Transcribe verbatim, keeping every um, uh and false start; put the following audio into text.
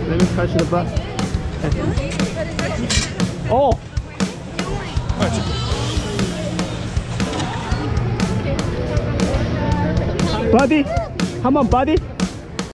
Let me touch the butt. Oh! Buddy? Come on, buddy.